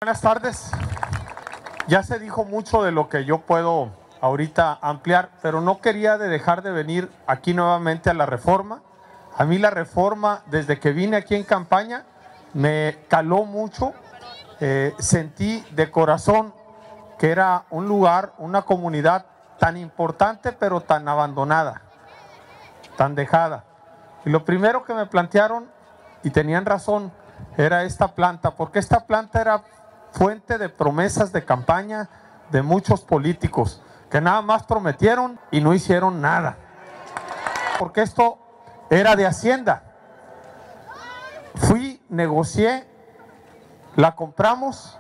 Buenas tardes. Ya se dijo mucho de lo que yo puedo ahorita ampliar, pero no quería dejar de venir aquí nuevamente a la reforma. A mí la reforma, desde que vine aquí en campaña, me caló mucho. Sentí de corazón que era un lugar, una comunidad tan importante, pero tan abandonada, tan dejada. Y lo primero que me plantearon, y tenían razón, era esta planta, porque esta planta era fuente de promesas de campaña de muchos políticos que nada más prometieron y no hicieron nada, porque esto era de Hacienda. Fui, negocié, la compramos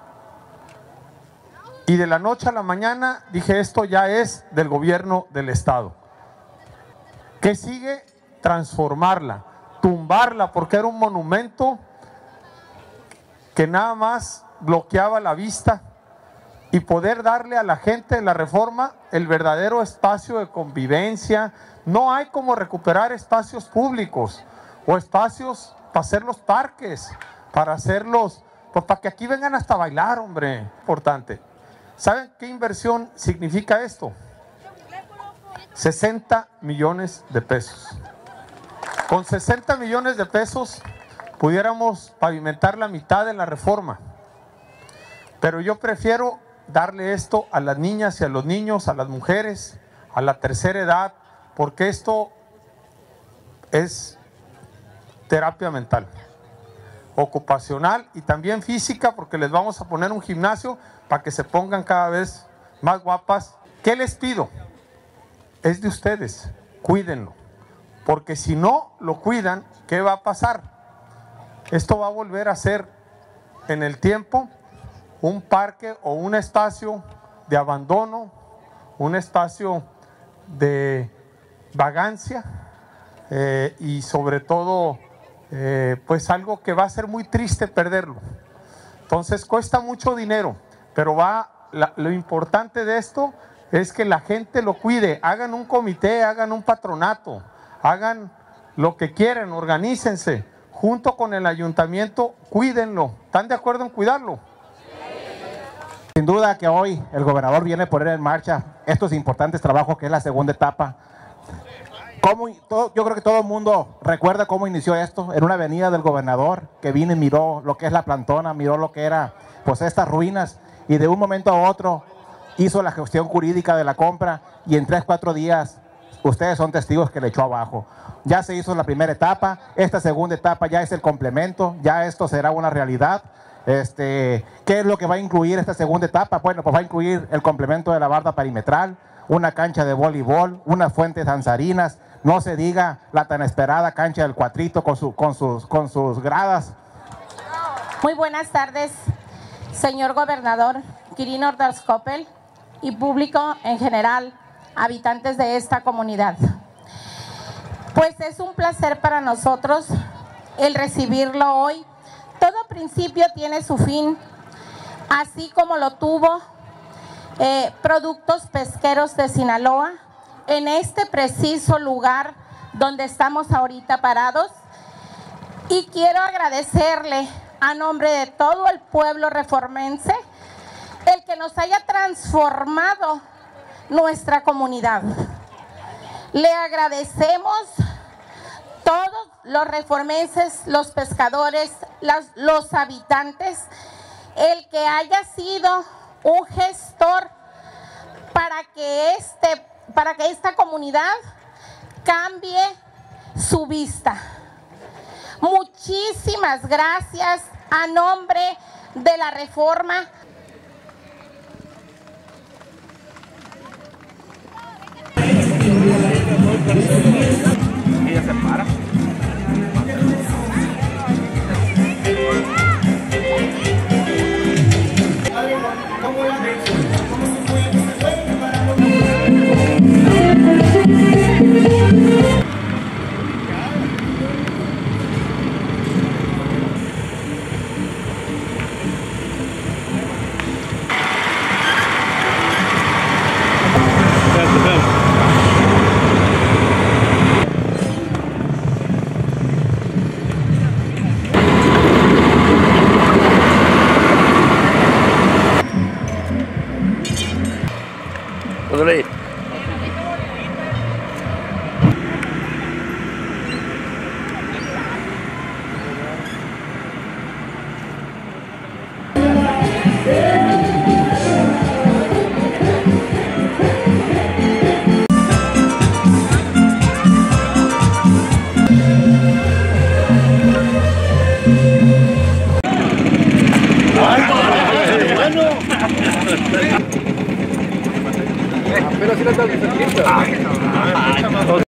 y de la noche a la mañana dije: esto ya es del gobierno del estado. ¿Qué sigue? Transformarla, tumbarla, porque era un monumento que nada más bloqueaba la vista, y poder darle a la gente de la reforma el verdadero espacio de convivencia. No hay como recuperar espacios públicos o espacios para hacer los parques, para hacerlos, pues para que aquí vengan hasta bailar, hombre. Importante. ¿Saben qué inversión significa esto? 60 millones de pesos. Con 60 millones de pesos pudiéramos pavimentar la mitad de la reforma. Pero yo prefiero darle esto a las niñas y a los niños, a las mujeres, a la tercera edad, porque esto es terapia mental, ocupacional y también física, porque les vamos a poner un gimnasio para que se pongan cada vez más guapas. ¿Qué les pido? Es de ustedes, cuídenlo, porque si no lo cuidan, ¿qué va a pasar? Esto va a volver a ser en el tiempo un parque o un espacio de abandono, un espacio de vagancia, y sobre todo pues algo que va a ser muy triste perderlo. Entonces cuesta mucho dinero, pero lo importante de esto es que la gente lo cuide. Hagan un comité, hagan un patronato, hagan lo que quieran, organícense junto con el ayuntamiento, cuídenlo. ¿Están de acuerdo en cuidarlo? Sin duda que hoy el gobernador viene a poner en marcha estos importantes trabajos que es la segunda etapa. Yo creo que todo el mundo recuerda cómo inició esto, en una avenida del gobernador, que vino y miró lo que es la plantona, miró lo que era pues estas ruinas, y de un momento a otro hizo la gestión jurídica de la compra, y en 3-4 días ustedes son testigos que le echó abajo. Ya se hizo la primera etapa, esta segunda etapa ya es el complemento, ya esto será una realidad. ¿Qué es lo que va a incluir esta segunda etapa? Bueno, pues va a incluir el complemento de la barda perimetral, una cancha de voleibol, unas fuentes danzarinas, no se diga la tan esperada cancha del Cuatrito con sus gradas. Muy buenas tardes, señor gobernador Quirino Ordaz Coppel y público en general, habitantes de esta comunidad. Pues es un placer para nosotros el recibirlo hoy. Todo principio tiene su fin, así como lo tuvo Productos Pesqueros de Sinaloa, en este preciso lugar donde estamos ahorita parados. Y quiero agradecerle a nombre de todo el pueblo reformense el que nos haya transformado nuestra comunidad. Le agradecemos todos los reformenses, los pescadores, los habitantes, el que haya sido un gestor para que esta comunidad cambie su vista. Muchísimas gracias a nombre de la reforma. Ella se para. Ay, no.